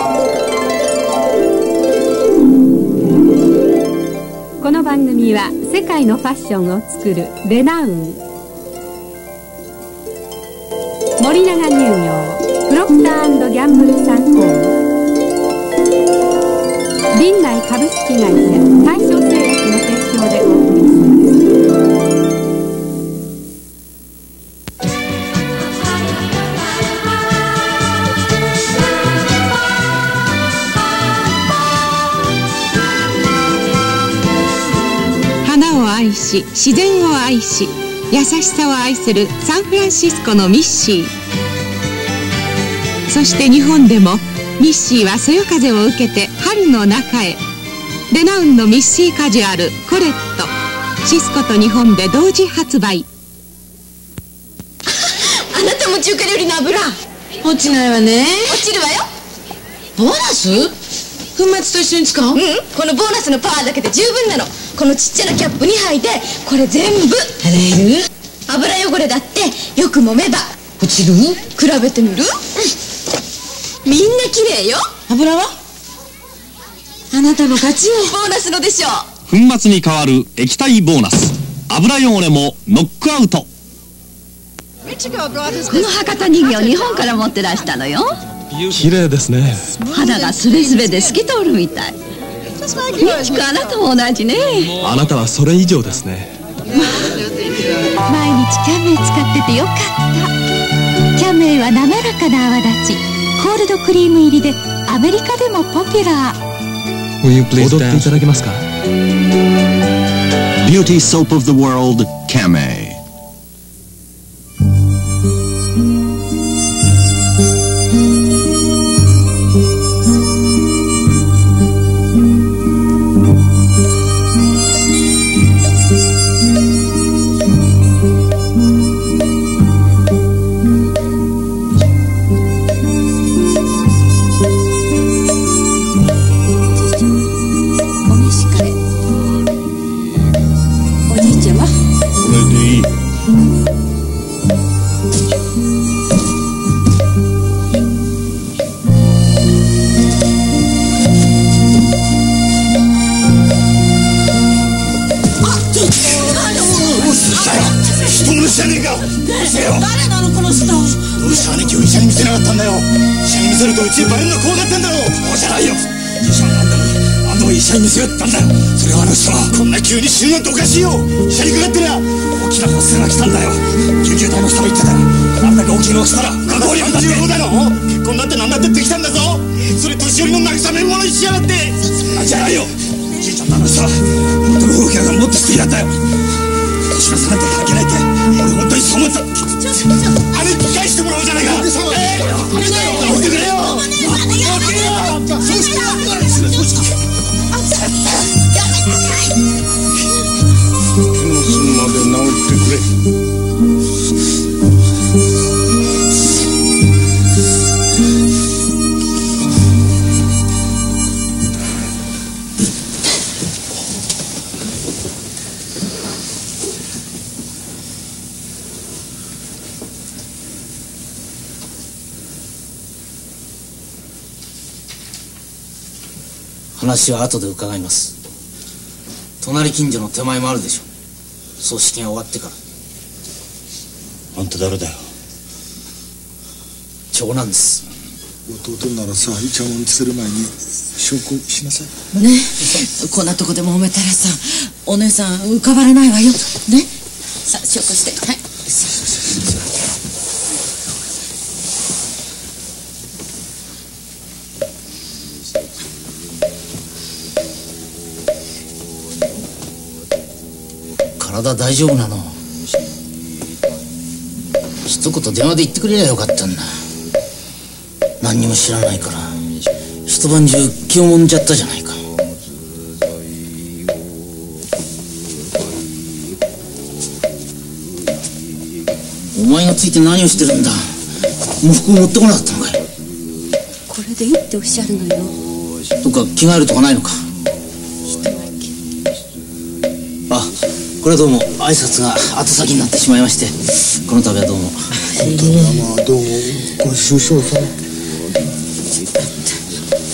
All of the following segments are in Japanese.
この番組は世界のファッションを作るレナウン、森永乳業、プロクター&ギャンブル参考、林内株式会社、大正製薬の提供でお送りします。 花を愛し、自然を愛し、優しさを愛するサンフランシスコのミッシー。そして日本でもミッシーはそよ風を受けて春の中へ。レナウンのミッシーカジュアルコレット、シスコと日本で同時発売。 あなたも中華料理の油落ちないわね。 落ちるわよ。 ボーナス？粉末と一緒に使う？ このボーナスのパワーだけで十分なの。このちっちゃなキャップ2杯でこれ全部洗える？ 油汚れだってよく揉めば落ちる？ 比べてみる？みんな綺麗よ。 油はあなたの勝ちよ。 ボーナスのでしょ。 粉末に変わる液体ボーナス、油汚れもノックアウト。 この博多人形日本から持ってらしたのよ。 綺麗ですね。 肌がスベスベで透き通るみたい。ミチコ、あなたも同じね。 あなたはそれ以上ですね。 毎日キャンメイ使っててよかった。キャンメイは滑らかな泡立ち、コールドクリーム入りでアメリカでもポピュラー。 踊っていただけますか？ Beauty soap of the world, Camay. 話は後で伺います。隣近所の手前もあるでしょう。葬式が終わってから。 あんた誰だよ？ 長男です。 弟ならさ、イチャモンする前に証拠しなさいね。こんなとこで揉めたらさ、お姉さん浮かばれないわよね。さあ証拠して。はい。 体大丈夫なの？一言電話で言ってくれりゃよかったんだ。何にも知らないから一晩中気をもんじゃったじゃないか。お前がついて何をしてるんだ？喪服持ってこなかったのかい？ これでいいっておっしゃるのよ。 どっか着替えるとかないのか？あ、これはどうも挨拶が後先になってしまいまして、この度はどうも。 どうも。これ首相さん。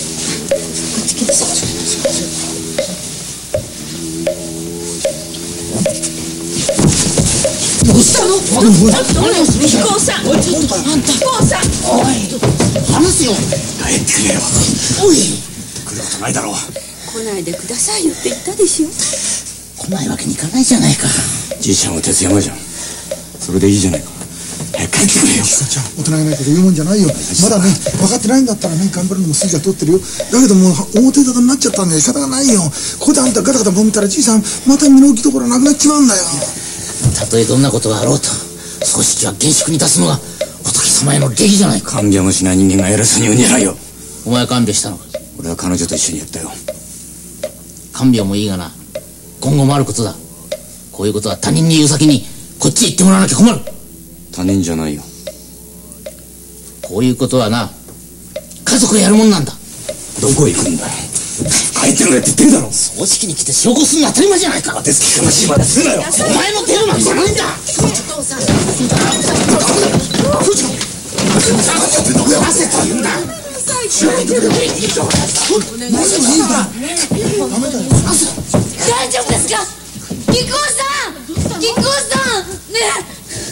飛行さん、飛行さん、 おい話すよ。 帰ってくれよ。 おい来ることないだろう。 来ないでくださいよって言ったでしょ。 来ないわけにいかないじゃないか。 じいちゃんは徹夜間じゃん。それでいいじゃないか。早く帰ってくれよ。 ちゃん、大人げないこと言うもんじゃないよ。まだね、分かってないんだったらね、頑張るのも筋は通ってるよ。だけどもう表沙汰になっちゃったんで仕方がないよ。ここであんたガタガタもみたらじいさんまた身の置きどころなくなっちまうんだよ。 たとえどんなことがあろうと組織は厳粛に出すのが仏様への礼儀じゃないか。 看病もしない人間が偉そうに言うんじゃないよ。 お前は看病したのか。 俺は彼女と一緒にやったよ。 看病もいいがな、今後もあることだ。こういうことは他人に言う先にこっちへ行ってもらわなきゃ困る。 他人じゃないよ。 こういうことはな、家族がやるもんなんだ。 どこ行くんだよ。帰ってくれって言ってるだろ。 葬式に来て証拠するのは当たり前じゃないか。 手つき悲しいまでするなよ。 お前の出る幕じゃないんだ。汗と言うんだ。 大丈夫ですか。木久扇さん、木久扇さんね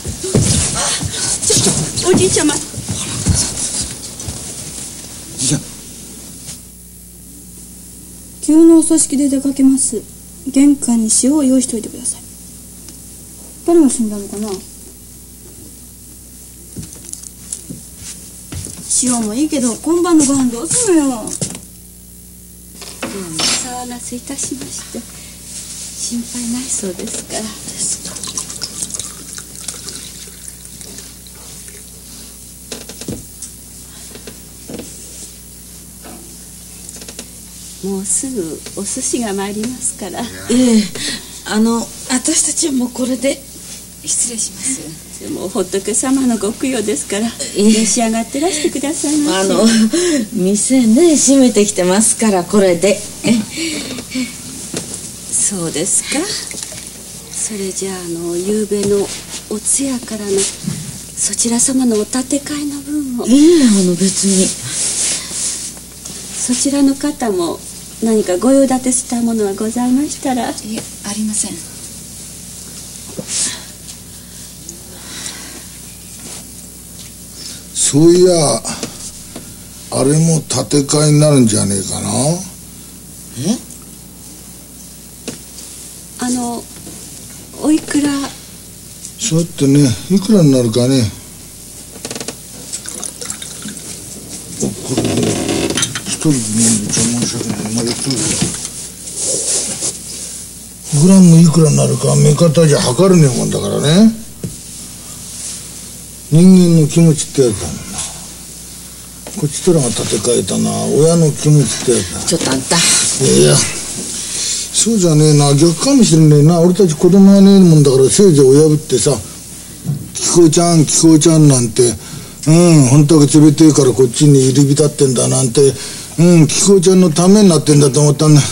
え。おじいちゃま。 急のお葬式で出かけます。玄関に塩を用意しておいてください。誰が死んだのかな。塩もいいけど今晩のご飯どうするのよ。 騒がせいたしまして心配ないそうですから。もうすぐお寿司が参りますから。 私たちはもうこれで失礼します。 でも仏様のご供養ですから召し上がってらしてくださいませ。 店ね閉めてきてますからこれで。 そうですか。それじゃあ夕べのお通夜からのそちら様のお立て替えの分も。 別にそちらの方も何かご用立てしたものはございましたら。 いえ、ありません。 そういやあれも建て替えになるんじゃねえかな。 おいくら。 そうやってね、いくらになるかね。これで一人で飲んで注文したけどまだ一人グラムいくらになるか目方じゃ測るねえもんだからね。人間の気持ちってやつだもんな。こっちとらが建て替えたな親の気持ちってやつだ。 ちょっとあんた。 いやそうじゃねえな、逆かもしれねえな。俺たち子供がねえもんだからせいぜい親ぶってさ「キコちゃんキコちゃん」なんて本当は冷てえからこっちに入り浸ってんだなんてキコちゃんのためになってんだと思ったんだ。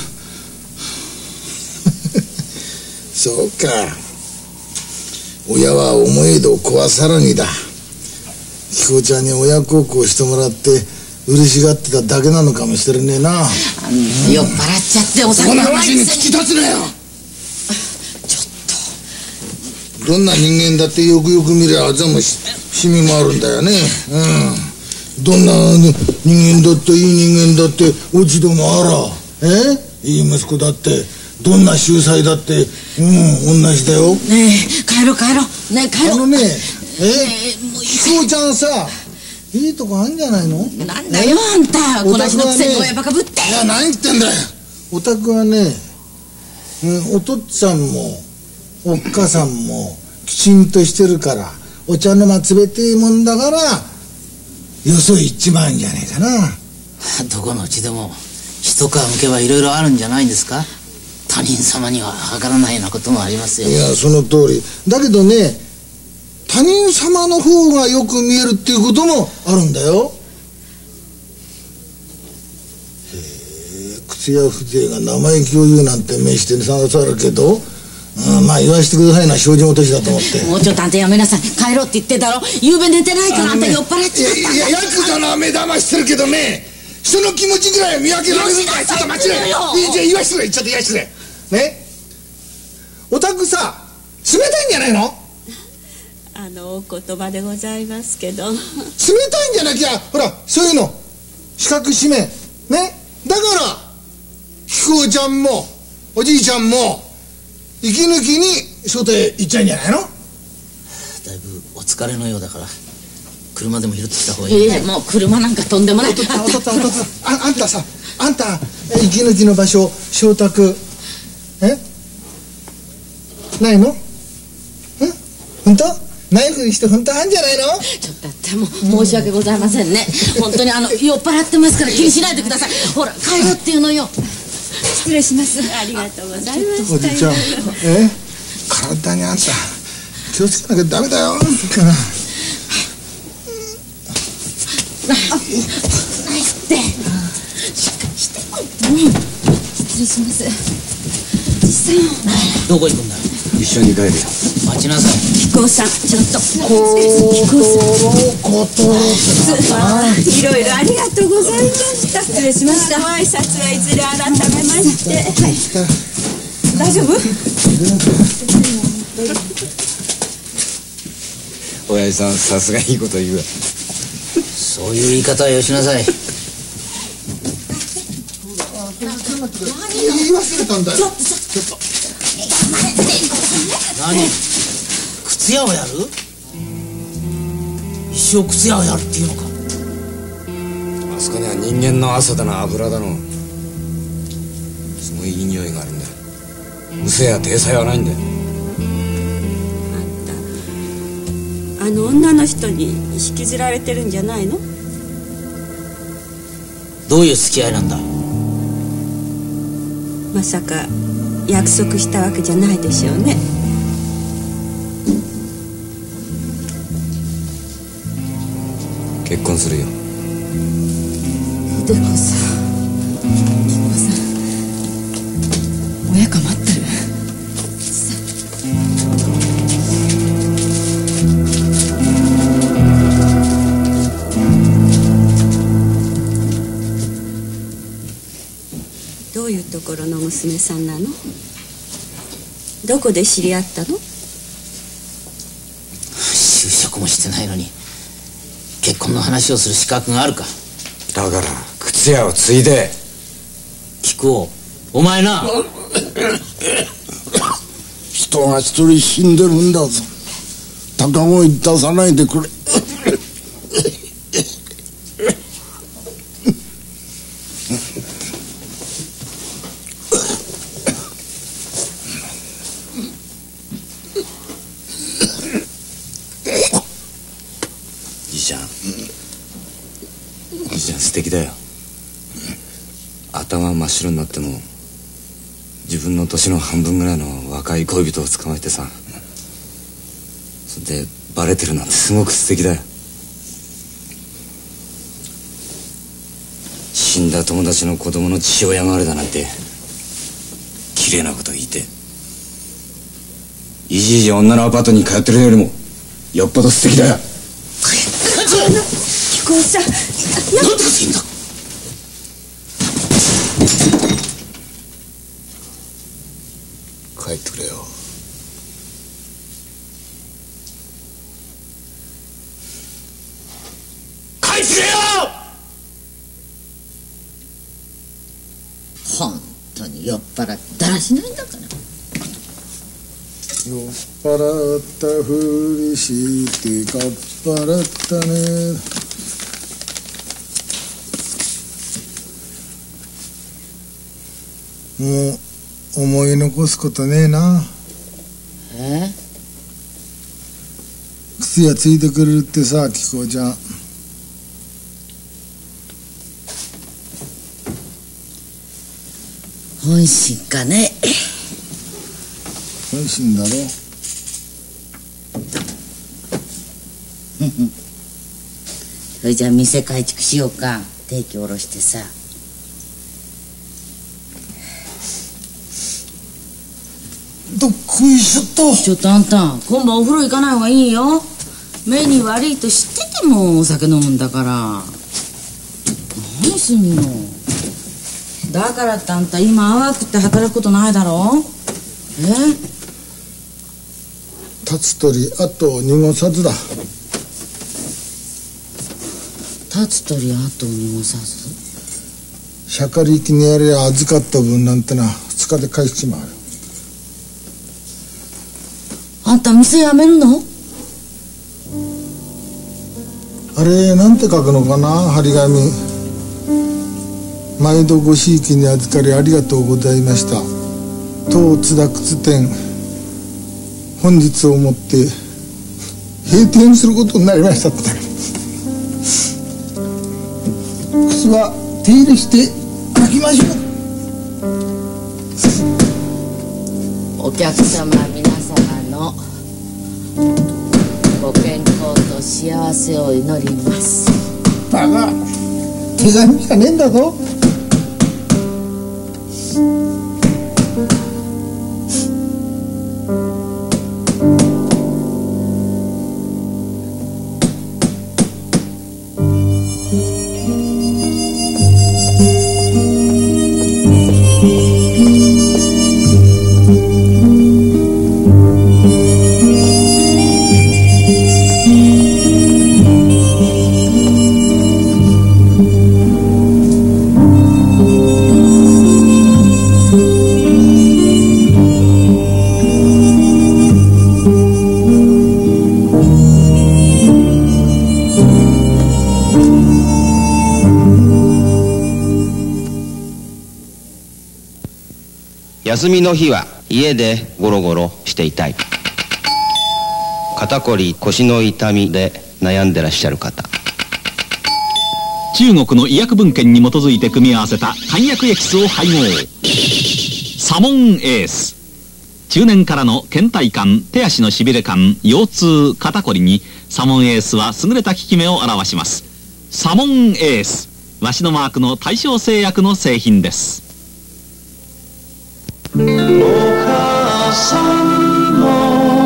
そうか、親は思いど子はさらにだ。キコちゃんに親孝行してもらって嬉しがってただけなのかもしれねえな。 酔っ払っちゃってお酒その話に口立つなよ。 ちょっどんな人間だってよくよく見りゃあざもシミもあるんだよね。どんな人間だっていい人間だって落ち度もあらいい息子だってどんな秀才だって同じだよ。 ねえ帰ろうねえ帰ろう。 キコちゃんさいいとこあんじゃないの。 なんだよあんたこの日のくせに親バカぶって。 いや何言ってんだよ。お宅はねお父っつぁんもおっかさんもきちんとしてるからお茶の間冷てえもんだからよそ行っちまうんじゃねえかな。 どこのうちでも一皮むけばいろいろあるんじゃないんですか。他人様には計らないようなこともありますよ。 いやその通りだけどね他人様の方がよく見えるっていうこともあるんだよ。口や風情が生意気を言うなんて名して探されるけどまあ言わしてくださいな正直落としだと思って。 もうちょっとあんたやめなさい。帰ろうって言ってたろ。夕べ寝てないからあんた酔っ払っちゃった。 いやヤクザの目玉してるけどね人の気持ちぐらいは見分けられるからちょっと待ちなよ。じゃあ言わしてくれちょっと言わしてくれね。お宅さ冷たいんじゃないの。 お言葉でございますけど、冷たいんじゃなきゃほらそういうの四角締めね。だから貴公ちゃんもおじいちゃんも息抜きに外へ行っちゃうんじゃないの。 だいぶお疲れのようだから車でも拾ってきた方がいい。 もう車なんかとんでもない。 お父っつぁんあんたさ、あんた息抜きの場所承諾ないの？本当？ないふりして本当あんじゃないの？ ちょっと待って、もう申し訳ございませんね。本当に酔っ払ってますから気にしないでください。ほら帰ろうっていうのよ。 失礼します。ありがとうございました。 おじちゃん体にあんた気をつけなきゃダメだよ。 失礼します。おじさん。 どこ行くんだ。 一緒に帰るよ。 待ちなさい。 貴公さん、ちょっと。 いろいろありがとうございました。失礼しました。ご挨拶はいずれ改めまして。大丈夫？ 親父さん、さすがいいこと言うわ。 そういう言い方はよしなさい。 言い忘れたんだよ。ちょっと何？靴屋をやる？一生靴屋をやるっていうのか。 あそこには人間の汗だの油だのすごいいい匂いがあるんだよ。うせや体裁はないんだよ。 あんた女の人に引きずられてるんじゃないの？ どういう付き合いなんだ。 まさか約束したわけじゃないでしょうね。 結婚するよ。 でもさ、貴公さん、親か待ってる。 どういうところの娘さんなの？どこで知り合ったの？ 就職もしてないのに結婚の話をする資格があるか。 だから靴屋を継いで。 貴公、お前な。 人が一人死んでるんだぞ。高声出さないでくれ。 素敵だよ。頭真っ白になっても自分の年の半分ぐらいの若い恋人を捕まえてさ、それでバレてるなんてすごく素敵だよ。死んだ友達の子供の父親代わりだなんて綺麗なこと言って、いじいじ女のアパートに通ってるよりもよっぽど素敵だよ。 貴公さん、 なんとかしてんだ。 帰ってくれよ。 帰ってくれよ。 本当に酔っ払ってだらしないんだから。 酔っ払ったふりしてかっぱらったね。もう思い残すことねえな。靴屋ついてくれるってさ、貴公ちゃん。 本心かね。 本心だろ。 それじゃあ店改築しようか。定期下ろしてさ。 どっこいしょっと。 ちょっとあんた、今晩お風呂行かない方がいいよ。目に悪いと知っててもお酒飲むんだから。何すんの。だからってあんた今淡くって働くことないだろ。 立つ鳥あと濁さずだ。 立つ鳥あと濁さず。 しゃかりきにやれ預かった分なんてな2日で返しちまうよ。 あんた店辞めるの？ あれなんて書くのかな、張り紙。毎度ごひいきに預かりありがとうございました。当津田靴店本日をもって閉店することになりましたって。靴は手入れして履きましょう。お客様皆様のご健康と幸せを祈ります。 バカ、手紙じゃねえんだぞ。 休みの日は家でゴロゴロしていたい。肩こり腰の痛みで悩んでらっしゃる方、 中国の医薬文献に基づいて組み合わせた漢薬エキスを配合。サモンエース。中年からの倦怠感、手足のしびれ感、腰痛、肩こりにサモンエースは優れた効き目を表します。サモンエース、わしのマークの大正製薬の製品です。 お母さんの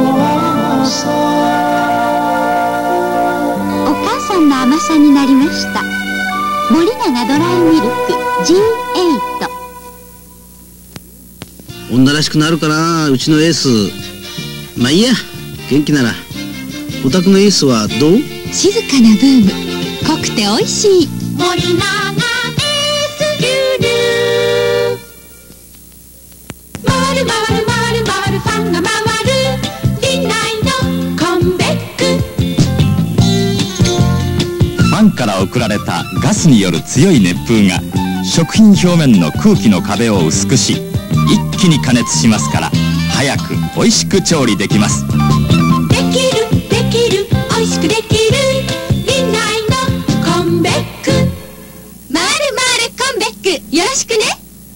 甘さになりました。森永ドライミルク G8。 女らしくなるかな、うちのエース。まあいいや、元気なら。お宅のエースはどう？ 静かなブーム、濃くて美味しい森永エース牛乳。回る回る回る回るファンが回るリンナイのコンベック。 ファンから送られたガスによる強い熱風が食品表面の空気の壁を薄くし、一気に加熱しますから、早く美味しく調理できます。 できるできる美味しくできるリンナイのコンベック。回る回るコンベック、よろしくね。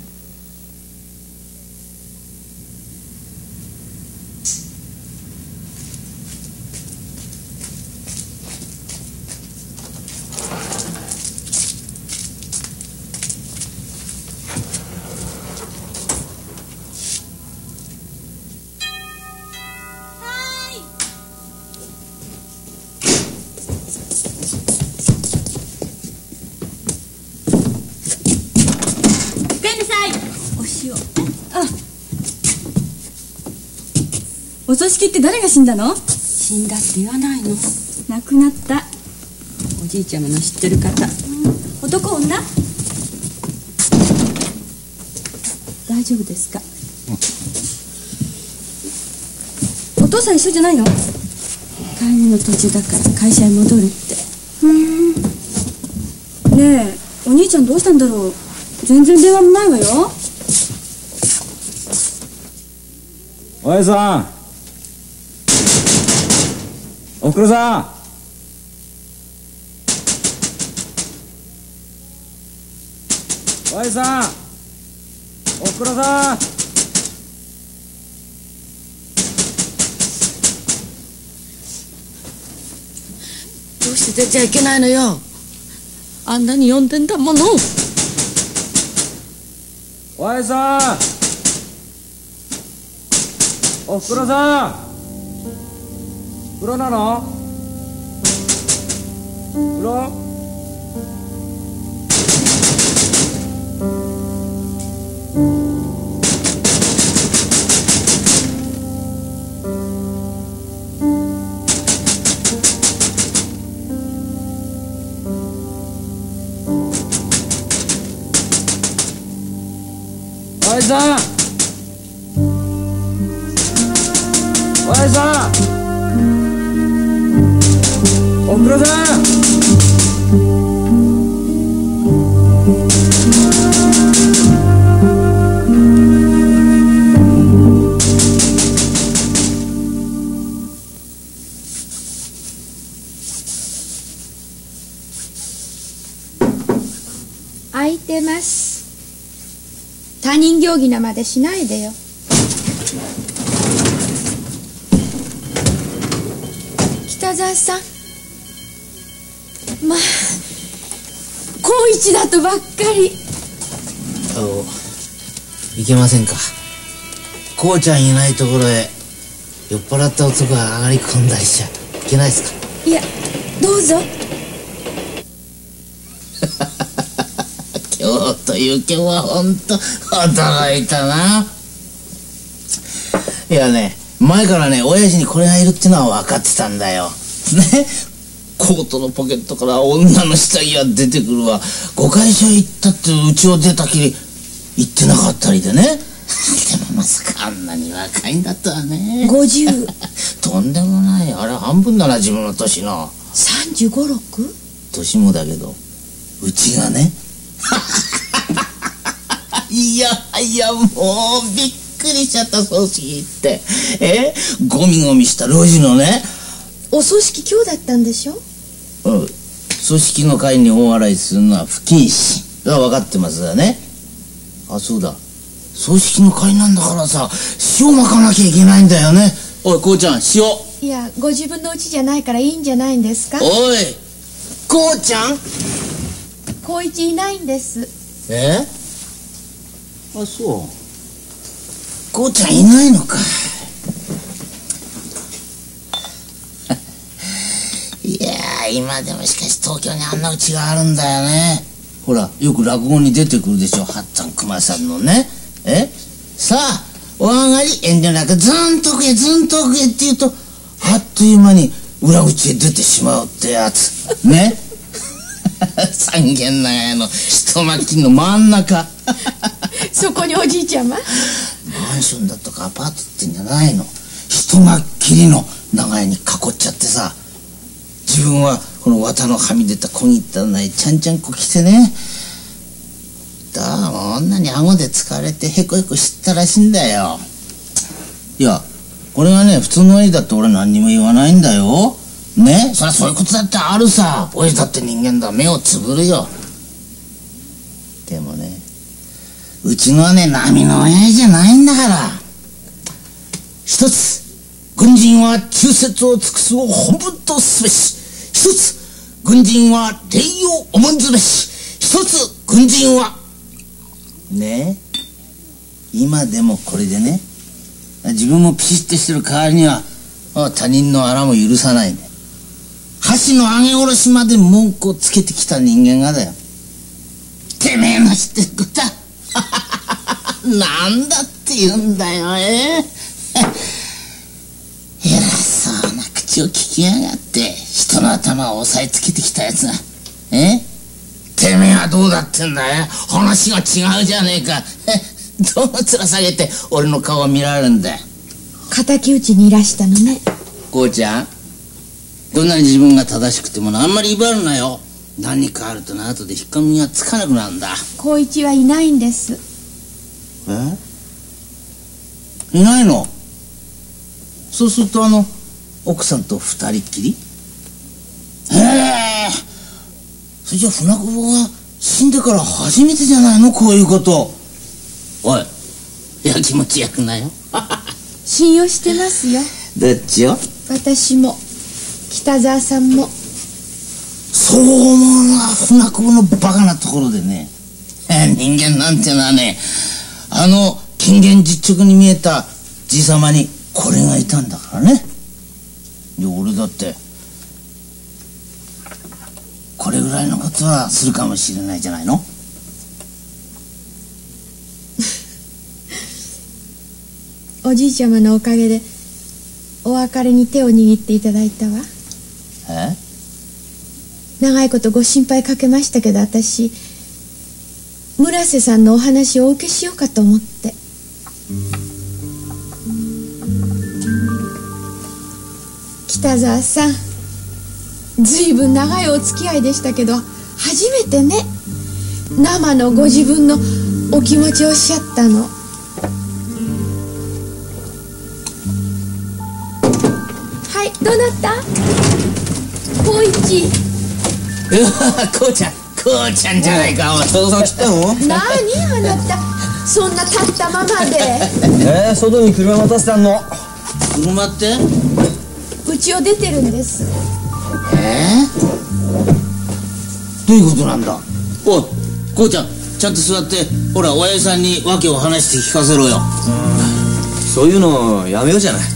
お葬式って誰が死んだの？ 死んだって言わないの。 亡くなった。 おじいちゃまの知ってる方。 男女？ 大丈夫ですか？ お父さん一緒じゃないの？ 帰りの途中だから会社へ戻るって。 ねえ、お兄ちゃんどうしたんだろう。全然電話もないわよ。 おやじさん、おふくろさん、おやじさん、おふくろさん。 どうして出ちゃいけないのよ。あんなに呼んでんだもの。 おやじさん、おふくろさん、風呂なの？風呂？ 親父さん、親父さん、おふくろさん。 空いてます。他人行儀なまでしないでよ。北沢さん、まあ光一だとばっかり。 いけませんか。こうちゃんいないところへ酔っ払った男が上がり込んだりしちゃいけないですか。 いや、どうぞ。 今日という今日は本当驚いたな。いやね、前からね、親父にこれがいるってのは分かってたんだよ。ね、コートのポケットから女の下着が出てくるわ。5回所行ったってうちを出たきり行ってなかったりでね。でもまさかあんなに若いんだったわね。 50。 とんでもない。あれ半分だな、自分の年の。 35、6？ 年もだけどうちがねいやいや、もうびっくりしちゃった。葬式行ってゴミゴミした路地のね。 お葬式今日だったんでしょ。 うん、葬式の会に大笑いするのは不謹慎。分かってますよね。あ、そうだ、葬式の会なんだからさ、塩まかなきゃいけないんだよね。おい、こうちゃん、塩。 いや、ご自分の家じゃないからいいんじゃないんですか。 おい、こうちゃん。 光一いないんです。 あ、そう。こうちゃんいないのか。いやー、今でもしかし東京にあんな家があるんだよね。ほら、よく落語に出てくるでしょ、八っつぁん熊さんのね。さあ、お上がり、遠慮なくずんと奥へずんと奥へって言うと、あっという間に裏口へ出てしまうってやつね。三軒長屋の一巻きの真ん中そこにおじいちゃま。 マンションだとかアパートってんじゃないの。一巻きりの長屋に囲っちゃってさ、自分はこの綿のはみ出た小汚いちゃんちゃんこ着てね。もう女に顎で疲れてへこへこしたらしいんだよ。いや、これがね、普通の絵だって俺何にも言わないんだよね。そりゃそういうことだってあるさ。親だって人間だ、目をつぶるよ。でもね、うちのはね、並の親父じゃないんだから。一つ、軍人は忠節を尽くすを本分とすべし。一つ、軍人は礼を重んずべし。一つ、軍人はねえ、今でもこれでね、自分もピシッとしてる代わりには他人のあらも許さないね。箸の上げ下ろしまで文句をつけてきた人間がだよ。てめえの知ってることはなんだって言うんだよ。偉そうな口を聞きやがって、人の頭を押さえつけてきたやつがてめえはどうだってんだよ。話が違うじゃねえか。どうも面下げて俺の顔を見られるんだよ。 敵討ちにいらしたのね。 こうちゃん、どんなに自分が正しくてもあんまり威張るなよ。何かあるとな、後で引っ込みがつかなくなるんだ。 光一はいないんです。 いないの。そうすると奥さんと二人っきり。それじゃ船久保が死んでから初めてじゃないの、こういうこと。おい、やきもち焼くなよ。 信用してますよ。 どっちよ。 私も北沢さんも。 そう思うな、船久保のバカなところでね。人間なんてのはね、金言実直に見えたじいさまにこれがいたんだからね。で、俺だってこれぐらいのことはするかもしれないじゃないの。 おじいちゃまのおかげでお別れに手を握っていただいたわ。長いことご心配かけましたけど、私村瀬さんのお話をお受けしようかと思って。北沢さん、ずいぶん長いお付き合いでしたけど、初めてね、生のご自分のお気持ちをおっしゃったの。はい、どうなった？光一。 こうちゃん、こうちゃんじゃないか。お前、外さん来たの？ 何あなた、そんな立ったままで。 外に車待たせてあんの。 車って？ 家を出てるんです。 どういうことなんだ？おい、こうちゃん、ちゃんと座って、ほら、親父さんに訳を話して聞かせろよ。 そういうのやめようじゃない。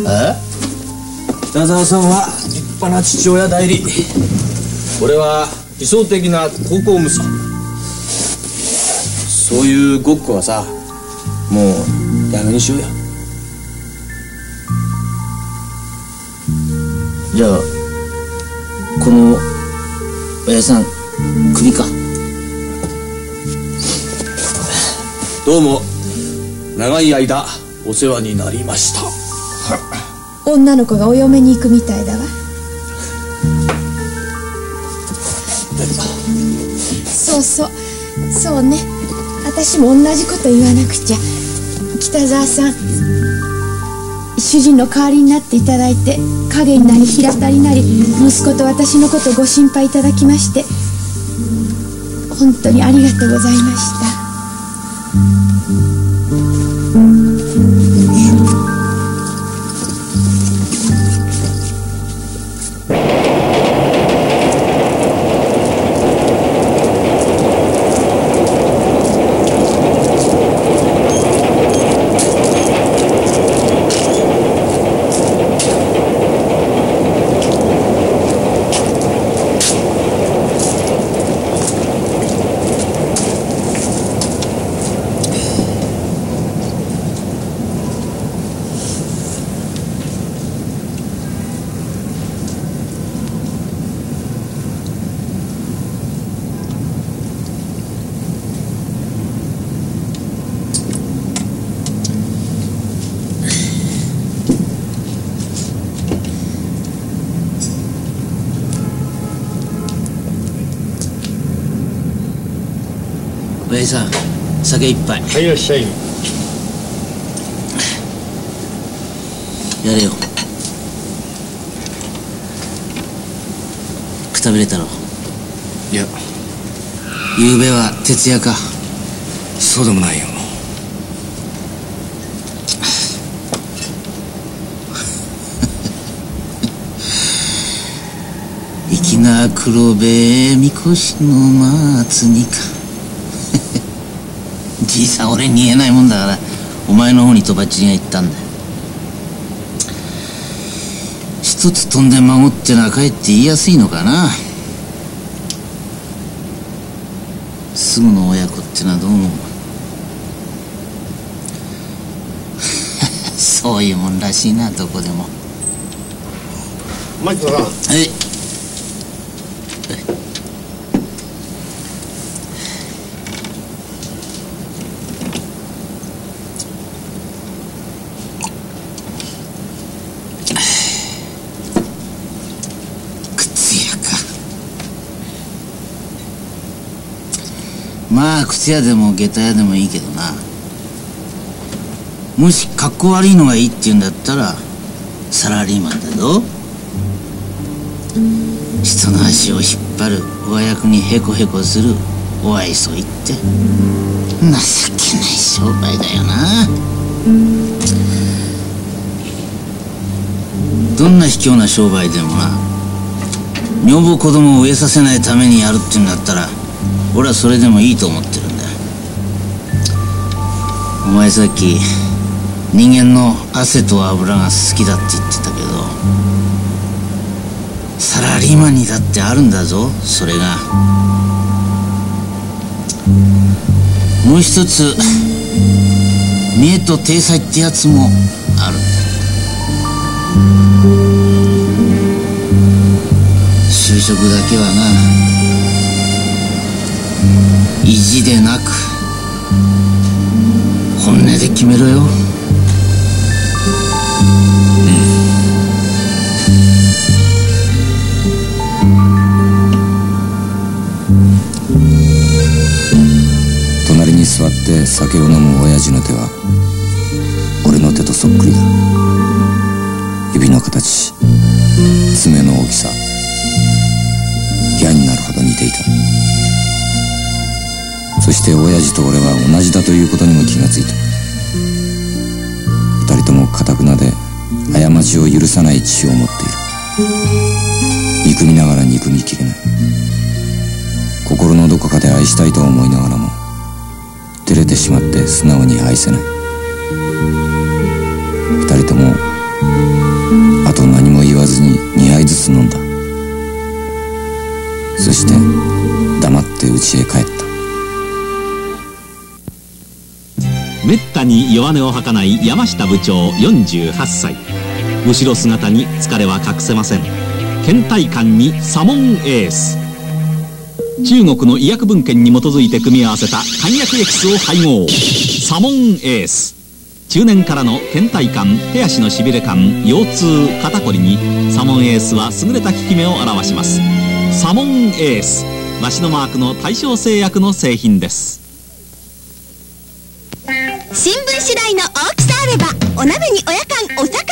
北沢さんは立派な父親代理、俺は理想的な高校息子。そういうごっこはさ、もうやめにしようよ。 じゃあこの親父さんクビか。 どうも長い間お世話になりました。 女の子がお嫁に行くみたいだわ。そうね、私も同じこと言わなくちゃ。北沢さん、主人の代わりになっていただいて、影になり平たりなり、息子と私のことご心配いただきまして、本当にありがとうございました。 親父さん、酒一杯。 はい、いらっしゃい。 やれよ。くたびれたろ。 いや、 ゆうべは徹夜か。 そうでもないよ。 粋な黒部みこしの松にか。じいさん、俺に言えないもんだからお前の方にとばっちりが言ったんだよ。一つ飛んで孫ってのはかえって言いやすいのかな。すぐの親子ってのはどうもそういうもんらしいな、どこでも。 マキコさん。 はい。まあ靴屋でも下駄屋でもいいけどな。もし格好悪いのがいいって言うんだったらサラリーマンだぞ。人の足を引っ張る上役にヘコヘコするお愛想言って情けない商売だよな。どんな卑怯な商売でもな、女房子供を飢えさせないためにやるって言うんだったら俺はそれでもいいと思ってるんだ。お前さっき人間の汗と油が好きだって言ってたけど、サラリーマンにだってあるんだぞ、それが。もう一つ見栄と体裁ってやつもあるんだ。就職だけはな、 意地でなく本音で決めろよ。 隣に座って酒を飲む親父の手は俺の手とそっくりだ。指の形、爪の大きさ、嫌になるほど似ていた。そして親父と俺は同じだということにも気がついた。二人とも堅くなで過ちを許さない血を持っている。憎みながら憎みきれない。心のどこかで愛したいと思いながらも照れてしまって素直に愛せない。二人ともあと何も言わずに2杯ずつ飲んだ。そして黙って家へ帰った。 めったに弱音を吐かない山下部長48歳。後ろ姿に疲れは隠せません。倦怠感にサモンエース。中国の医薬文献に基づいて組み合わせた漢薬エキスを配合。サモンエース。中年からの倦怠感、手足のしびれ感、腰痛、肩こりにサモンエースは優れた効き目を表します。サモンエース、マシノマークの大正製薬の製品です。 新聞紙代の大きさあればお鍋におやかんお魚までが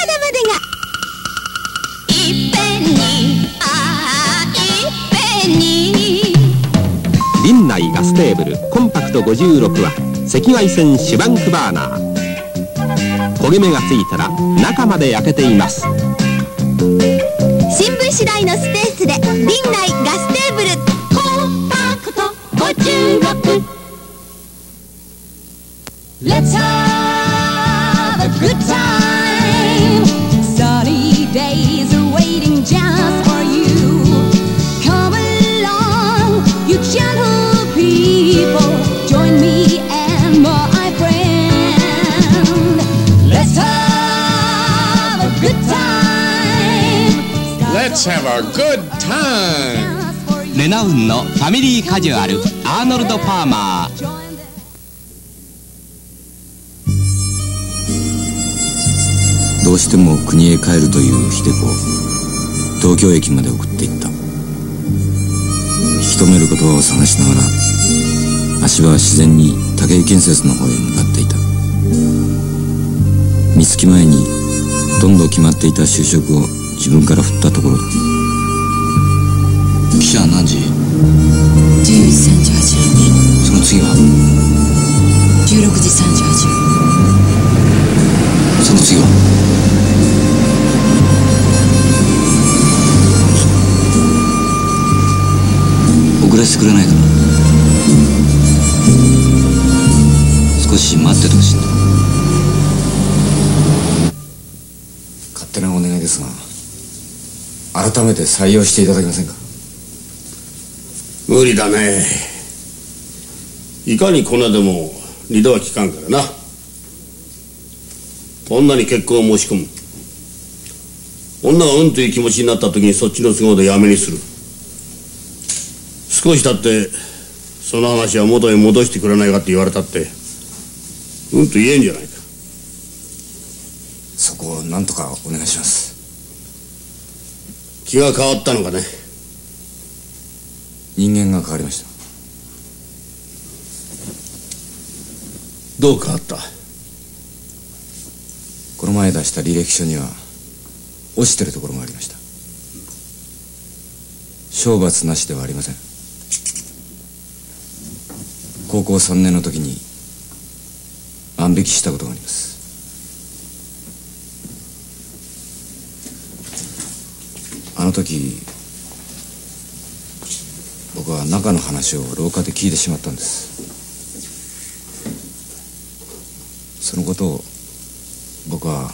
いっぺんに、ああいっぺんに。 リンナイガステーブルコンパクト56は赤外線シュバンクバーナー。焦げ目がついたら中まで焼けています。 新聞紙代のスペースでリンナイガステーブルコンパクト56。 Let's have a good time. Sunny days are waiting just for you. Come along, you gentle people. Join me and my friend. Let's have a good time. Let's have a good time. レナウンのファミリーカジュアルアーノルド・パーマー。 どうしても国へ帰るという秀子を東京駅まで送っていった。引き止める言葉を探しながら足は自然に武井建設の方へ向かっていた。三月前にほとんど決まっていた就職を自分から振ったところだ。記者は何時 ？11時38分。 その次は 16時38分。 その次は遅らせてくれないかな。少し待っててほしいんだ。勝手なお願いですが改めて採用していただけませんか。 無理だね。いかに粉でも二度は効かんからな。女に結婚を申し込む。女がうんという気持ちになった時にそっちの都合でやめにする。少し経ってその話は元へ戻してくれないかって言われたってうんと言えんじゃないか。 そこを何とかお願いします。 気が変わったのかね。 人間が変わりました。 どう変わった？ この前出した履歴書には落ちてるところがありました。賞罰なしではありません。高校3年の時に万引きしたことがあります。あの時僕は中の話を廊下で聞いてしまったんです。そのことを僕は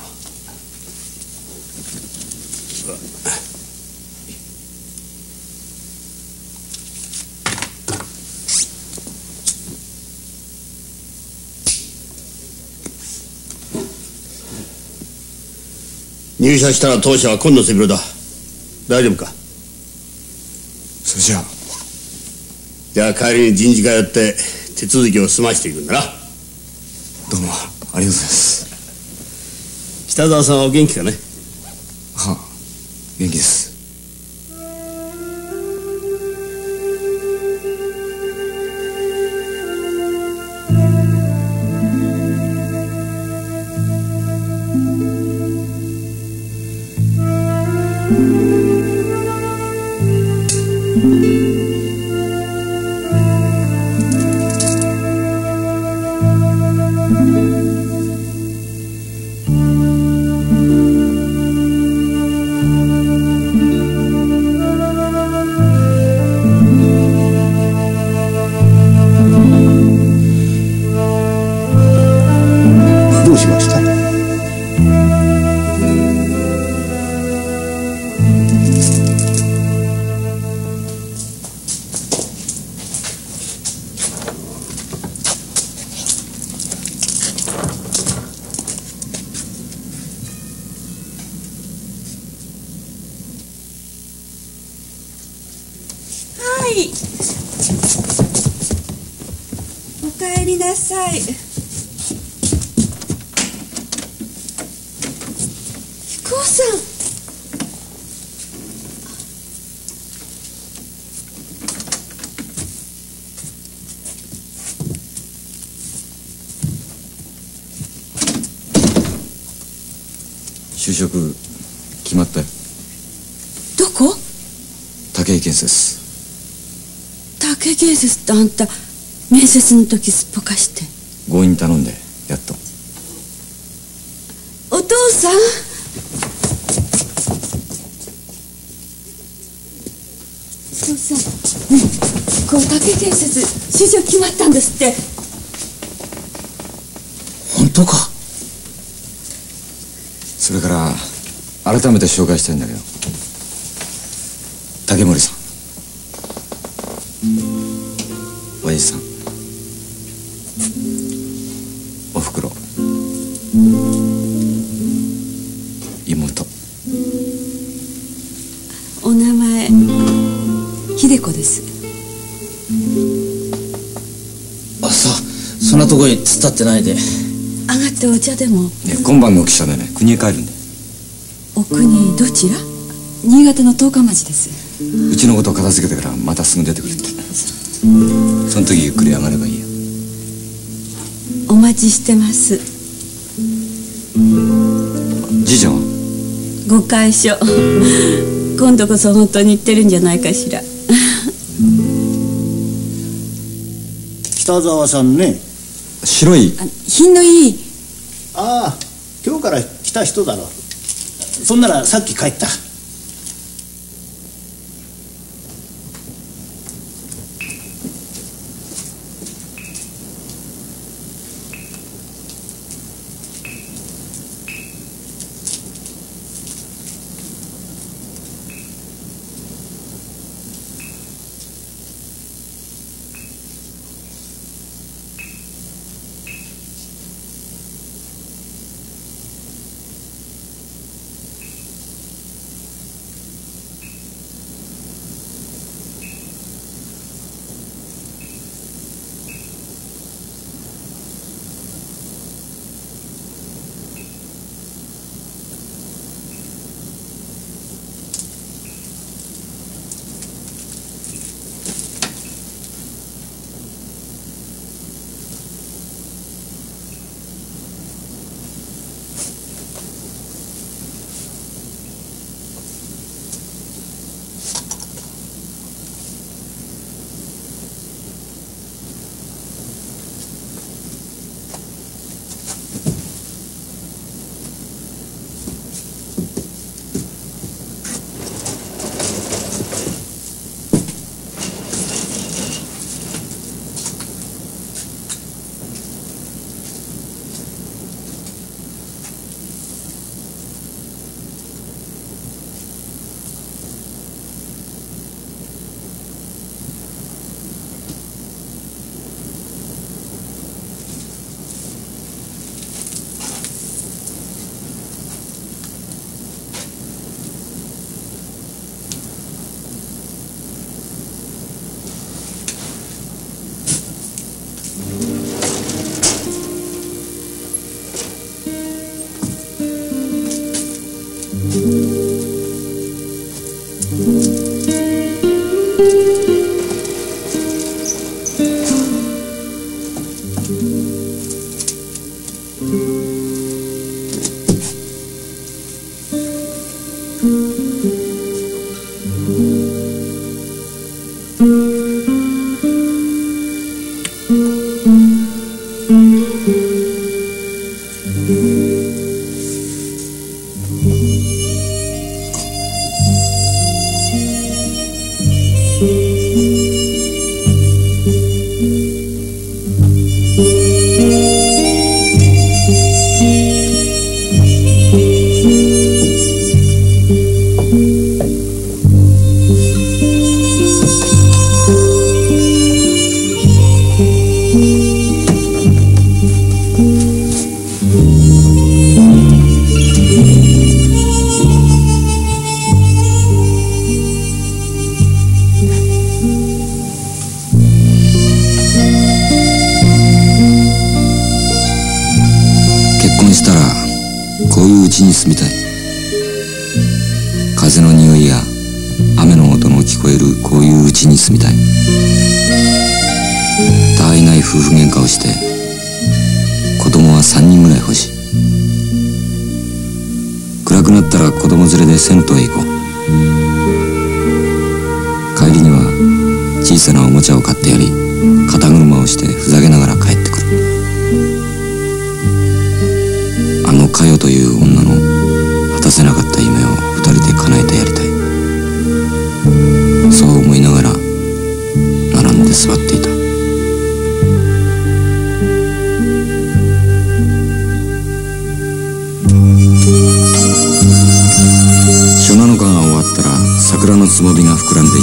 入社したら当社は今度背広だ。大丈夫か？ それじゃあ帰りに人事課やって手続きを済ましていくんだな。 どうもありがとうございます。 北沢さんはお元気かね？ はあ、元気です。 どうしました？ はい。おかえりなさい。彦さん。 就職決まったよ。 どこ？ 武井建設。 竹建設ってあんた面接の時すっぽかして。 強引に頼んでやっと。 お父さん。お父さん、ねえ、こう竹建設就職決まったんですって。 本当か？ それから改めて紹介したいんだけど、竹森さん、親父さん、おふくろ、妹。 お名前秀子です。 あ、そんなとこへ突っ立ってないで。 上がってお茶でも。 ね、今晩の汽車でね、国へ帰るんで。 お国どちら？新潟の十日町です。 うちのことを片付けてからまたすぐ出てくるって。その時ゆっくり上がればいいよ。 お待ちしてます。 じいちゃんは？ ご会所。今度こそ本当に言ってるんじゃないかしら。 北沢さんね。 白い品のいい。 ああ、今日から来た人だろ。そんならさっき帰った。 家に住みたい。風の匂いや雨の音の聞こえるこういう家に住みたい。他愛ない夫婦喧嘩をして子供は3人ぐらい欲しい。暗くなったら子供連れで銭湯へ行こう。帰りには小さなおもちゃを買ってやり、肩車をしてふざけながら帰ってくる。あの佳代という女の果たせなかった夢を2人で叶えてやりたい。そう思いながら並んで座っていた。初7日が終わったら桜のつぼみが膨らんでい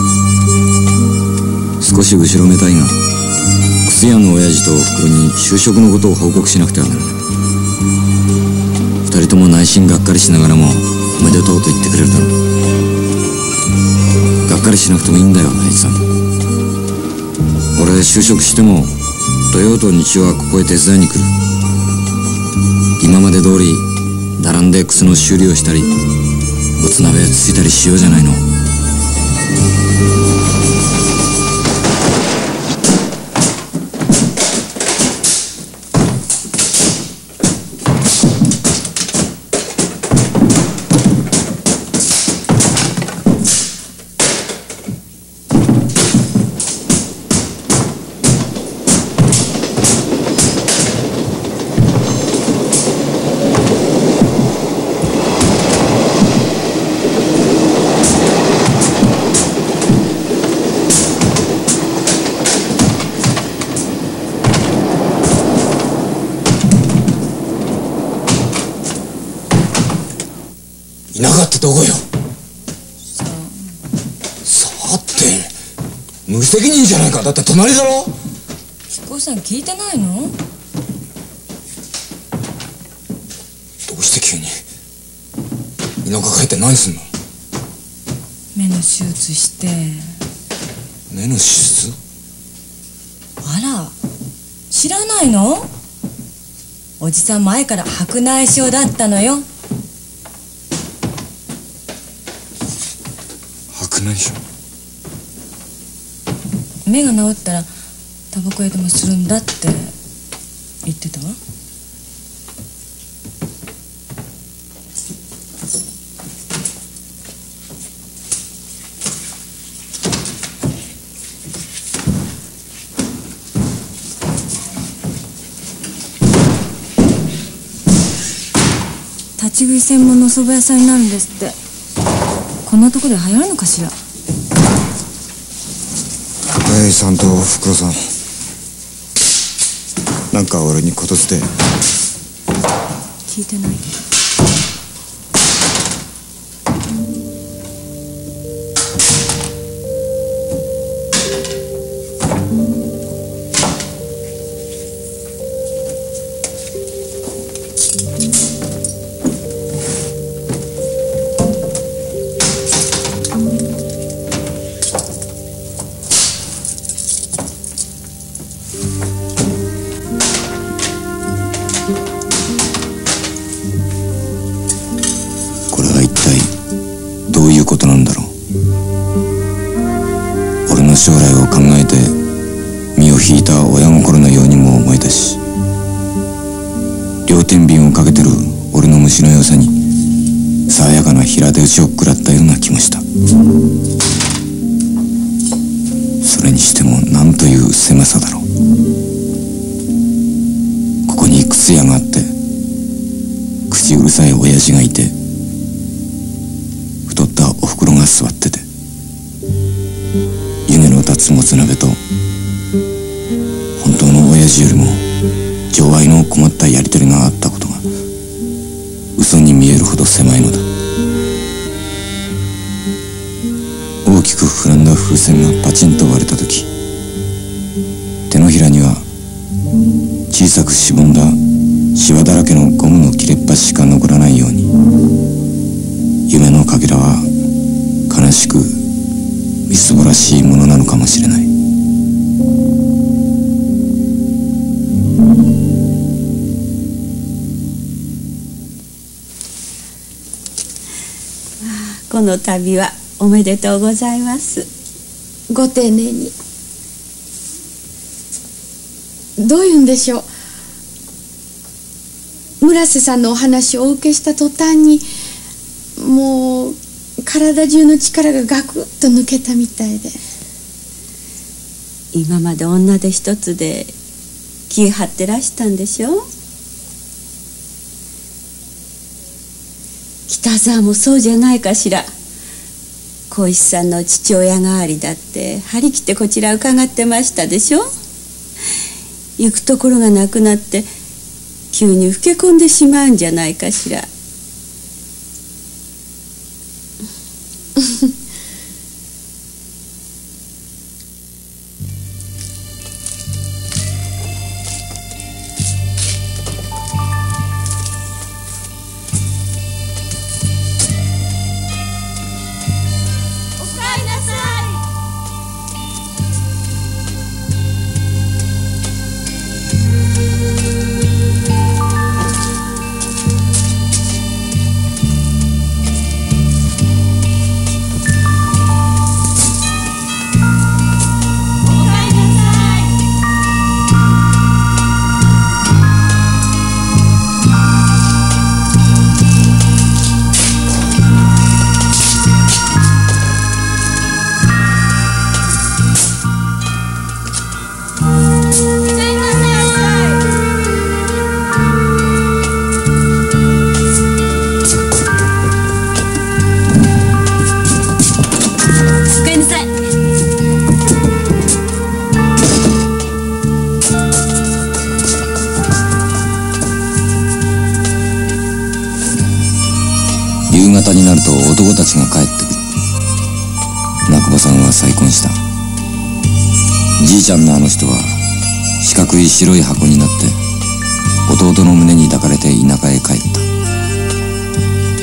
た。少し後ろめたいが靴屋の親父とおふくろに就職のことを報告しなくてはならない。2人とも内心がっかりしながらもおめでとうと言ってくれるだろう。がっかりしなくてもいいんだよ、あいつさん。俺就職しても土曜と日曜はここへ手伝いに来る。今まで通り並んで靴の修理をしたりもつ鍋をつついたりしようじゃないの。 田舎ってどこよ。さあって無責任じゃないか。だって隣だろ。 貴公さん聞いてないの？ どうして急に田舎帰って何すんの？ 目の手術して。 目の手術？ あら、知らないの？おじさん前から白内障だったのよ。 白内障？ 目が治ったらタバコ屋でもするんだって言ってたわ。立ち食い専門のお蕎麦屋さんになるんですって。こんなとこで流行るのかしら。 親父さんとおふくろさん、なんか俺にことづて。 聞いてないけど。 天秤をかけてる俺の虫の良さに爽やかな平手打ちを食らったような気もした。それにしてもなんという狭さだろう。ここに靴屋があって口うるさい親父がいて太ったおふくろが座ってて湯気の立つもつ鍋と本当の親父よりも情愛の困ったやり取りがあったことが嘘に見えるほど狭いのだ。大きく膨らんだ風船がパチンと割れた時、手のひらには小さくしぼんだシワだらけのゴムの切れっ端しか残らないように、夢のかけらは悲しくみすぼらしいものなのかもしれない。 この度はおめでとうございます。 ご丁寧に。どういうんでしょう、村瀬さんのお話をお受けした途端にもう体中の力がガクッと抜けたみたいで。 今まで女手一つで気張ってらしたんでしょ。北沢もそうじゃないかしら。小石さんの父親代わりだって張り切ってこちら伺ってましたでしょ。行くところがなくなって急に老け込んでしまうんじゃないかしら。 夕方になると男たちが帰ってくる。中保さんは再婚した。じいちゃんのあの人は四角い白い箱になって弟の胸に抱かれて田舎へ帰った。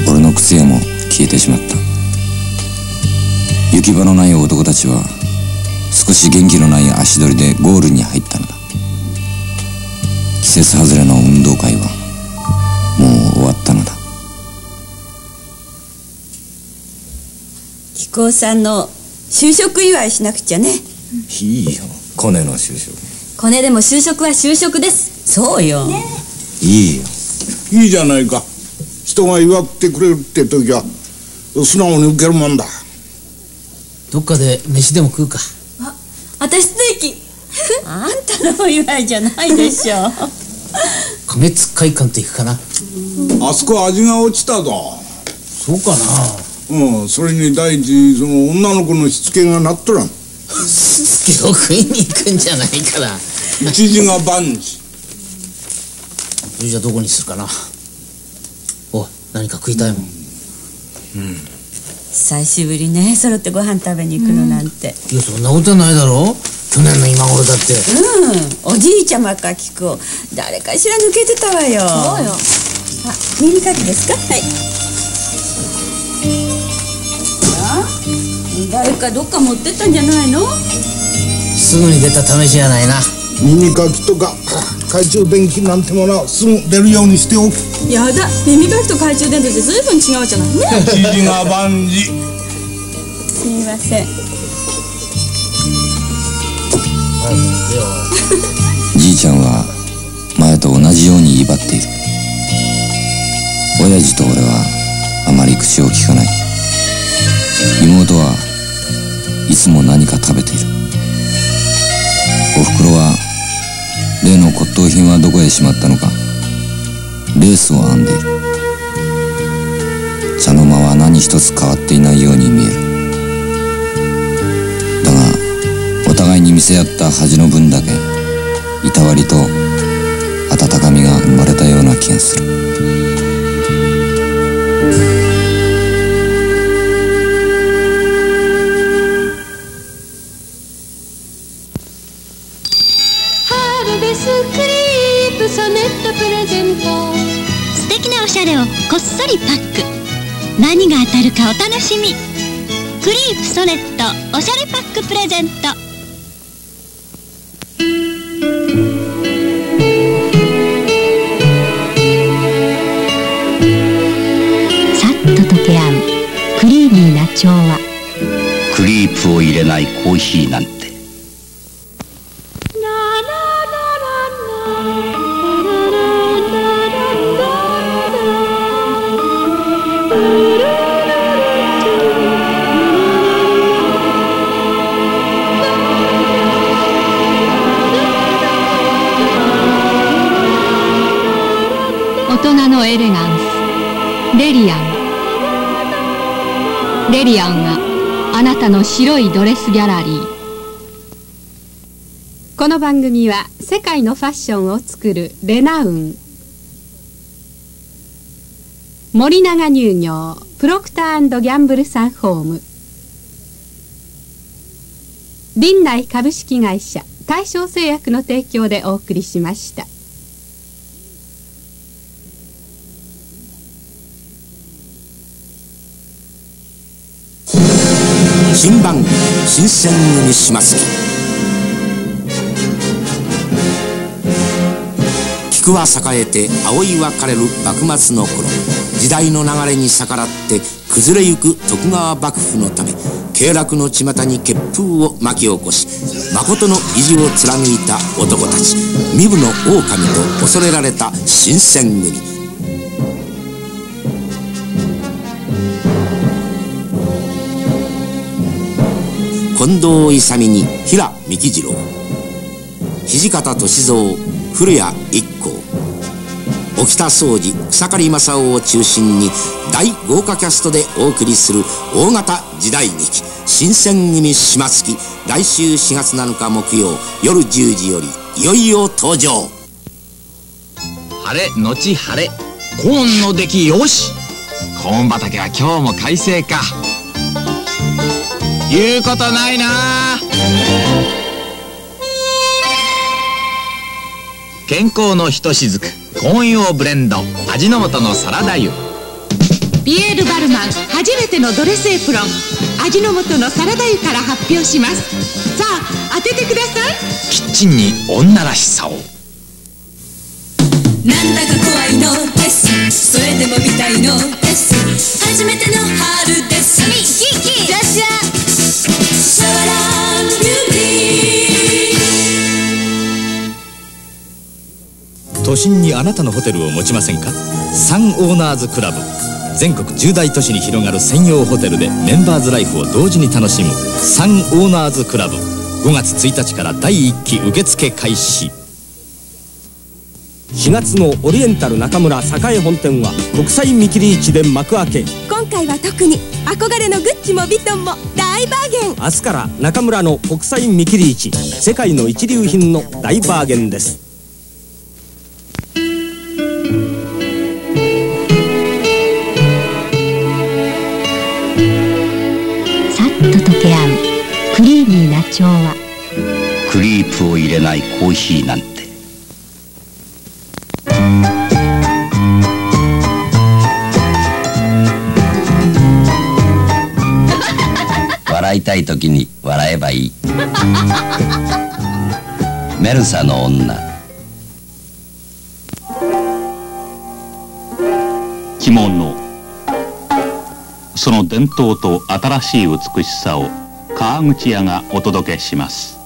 俺の靴屋も消えてしまった。行き場のない男たちは少し元気のない足取りでゴールに入ったのだ。季節外れの運動会はもう終わったのだ。 貴公さんの就職祝いしなくちゃね。 いいよ、コネの就職。 コネでも就職は就職です。 そうよ、ね、 いいよ。 いいじゃないか。人が祝ってくれるって時は素直に受けるもんだ。 どっかで飯でも食うか。 あ、私ステーキあんたのお祝いじゃないでしょ。 花月会館と行くかな。 あそこ味が落ちたぞ。 そうかな。 それに第一その女の子のしつけがなっとらん。 すきを食いに行くんじゃないから。 一時が万事。 それじゃどこにするかな。おい、何か食いたいもん。 久しぶりね、揃ってご飯食べに行くのなんて。 いや、そんなことはないだろう。去年の今頃だって。 おじいちゃまか聞く。誰かしら抜けてたわよ。 そうよ。 あ、耳かきですか。はい。誰かどっか持ってったんじゃないの。 すぐに出た試しやないな。 耳かきとか懐中電気なんてものはすぐ出るようにしておく。 やだ、耳かきと懐中電灯って随分違うじゃないね。 一時が万事。 すみません。 じいちゃんは前と同じように威張っている。 親父と俺はあまり口を聞かない。妹はいつも何か食べている。おふくろは例の骨董品はどこへしまったのかレースを編んでいる。茶の間は何一つ変わっていないように見える。だがお互いに見せ合った恥の分だけいたわりと温かみが生まれたような気がする。 春ですクリープソネットプレゼント。 素敵なおしゃれをこっそりパック。何が当たるかお楽しみ。クリープソネットおしゃれパックプレゼント。 さっと溶け合うクリーミーな調和。 クリープを入れないコーヒーなんて。 大人のエレガンス、レリアン。レリアンはあなたの白いドレスギャラリー。この番組は世界のファッションを作るレナウン、森永乳業、プロクター&ギャンブルサンホーム、林内株式会社、大正製薬の提供でお送りしました。 新番組新選組島月。菊は栄えて葵は枯れる幕末の頃、時代の流れに逆らって崩れゆく徳川幕府のため、経絡の巷に血風を巻き起こし、誠の意地を貫いた男たち、身分の狼と恐れられた新選組。近藤勇に平幹次郎、土方歳三、古谷一行、沖田総司、草刈正雄を中心に大豪華キャストでお送りする大型時代劇新選組島月。来週4月7日木曜夜10時よりいよいよ登場。 晴れのち晴れ、コーンの出来よし。コーン畑は今日も快晴か。言うことないな。健康のひとしずく、コーン用ブレンド、味の素のサラダ油。 ピエール・バルマン初めてのドレスエプロン、味の素のサラダ油から発表します。さあ当ててください。 キッチンに女らしさを。 なんだか怖いのです、それでも見たいのです。初めての春です。キキじゃじゃシャワランビューティー。 都心にあなたのホテルを持ちませんか。サンオーナーズクラブ。全国10大都市に広がる専用ホテルでメンバーズライフを同時に楽しむサンオーナーズクラブ。5月1日から第1期受付開始。 4月のオリエンタル中村栄本店は国際見切り市で幕開け。 今回は特に憧れのグッチもヴィトンも大バーゲン。 明日から中村の国際見切り市、世界の一流品の大バーゲンです。 さっと溶け合うクリーミーな調和。 クリープを入れないコーヒーなんて。笑いたい時に笑えばいい。メルサの女。 着物、その伝統と新しい美しさを川口屋がお届けします。